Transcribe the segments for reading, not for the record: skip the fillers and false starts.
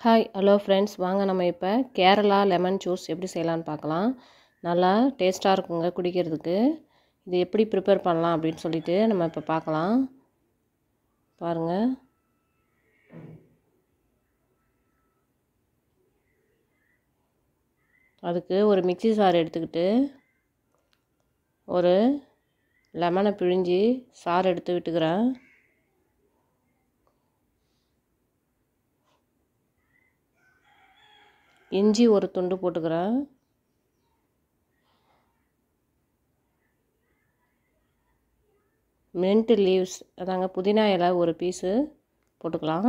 Hi hello friends, வாங்க நம்ம இப்போ கேரளா லெமன் ஜூஸ் எப்படி செய்யலான்னு பார்க்கலாம். நல்லா டேஸ்ட்டாக இருக்குங்க குடிக்கிறதுக்கு. இது எப்படி ப்ரிப்பேர் பண்ணலாம் அப்படின்னு சொல்லிட்டு நம்ம இப்போ பார்க்கலாம். பாருங்கள், அதுக்கு ஒரு மிக்ஸி சாறு எடுத்துக்கிட்டு ஒரு லெமனை பிழிஞ்சி சாறு எடுத்து விட்டுக்கிறேன். இஞ்சி ஒரு துண்டு போட்டுக்கிறேன். மின்ட் லீவ்ஸ், அதாங்க புதினா இலை ஒரு பீஸு போட்டுக்கலாம்.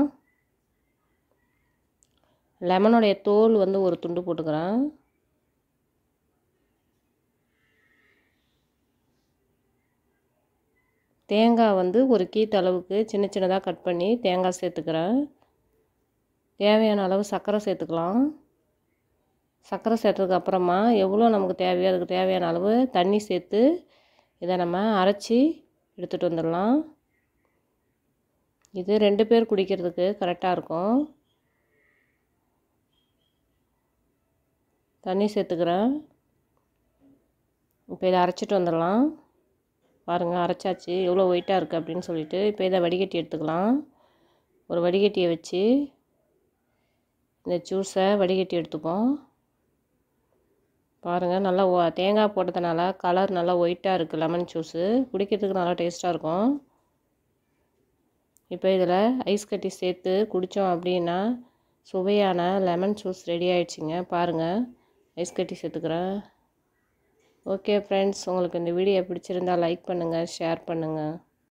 லெமனுடைய தோல் ஒரு துண்டு போட்டுக்கிறேன். தேங்காய் ஒரு கீத்து அளவுக்கு சின்ன சின்னதாக கட் பண்ணி தேங்காய் சேர்த்துக்கிறேன். தேவையான அளவு சர்க்கரை சேர்த்துக்கலாம். சர்க்கரை சேர்த்ததுக்கு அப்புறமா எவ்வளோ நமக்கு தேவையோ அதுக்கு தேவையான அளவு தண்ணி சேர்த்து இதை நம்ம அரைச்சி எடுத்துகிட்டு வந்துடலாம். இது 2 பேர் குடிக்கிறதுக்கு கரெக்டாக இருக்கும். தண்ணி சேர்த்துக்கிறேன். இப்போ இதை அரைச்சிட்டு வந்துடலாம். பாருங்கள், அரைச்சாச்சு எவ்வளோ ஒயிட்டாக இருக்குது அப்படின்னு சொல்லிட்டு. இப்போ இதை வடிகட்டி எடுத்துக்கலாம். ஒரு வடிகட்டியை வச்சு இந்த ஜூஸை வடிகட்டி எடுத்துப்போம். பாருங்கள், நல்லா தேங்காய் போட்டதுனால கலர் நல்லா ஒயிட்டாக இருக்குது. லெமன் ஜூஸு குடிக்கிறதுக்கு நல்லா டேஸ்ட்டாக இருக்கும். இப்போ இதில் ஐஸ் கட்டி சேர்த்து குடித்தோம் அப்படின்னா சுவையான லெமன் ஜூஸ் ரெடி ஆகிடுச்சிங்க. பாருங்கள், ஐஸ் கட்டி சேர்த்துக்கிறேன். ஓகே ஃப்ரெண்ட்ஸ், உங்களுக்கு இந்த வீடியோ பிடிச்சிருந்தால் லைக் பண்ணுங்கள், ஷேர் பண்ணுங்கள்.